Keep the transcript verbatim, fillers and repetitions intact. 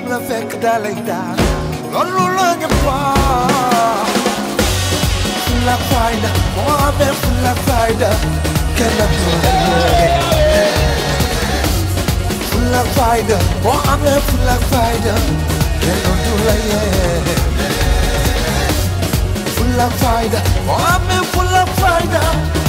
la fekk dalay daal loolu la ñëpp wax fulla fayda moo amee fulla fayda kenn du la yee fulla fayda moo amee fulla fayda kenn du la yee fulla fayda moo amee fulla fayda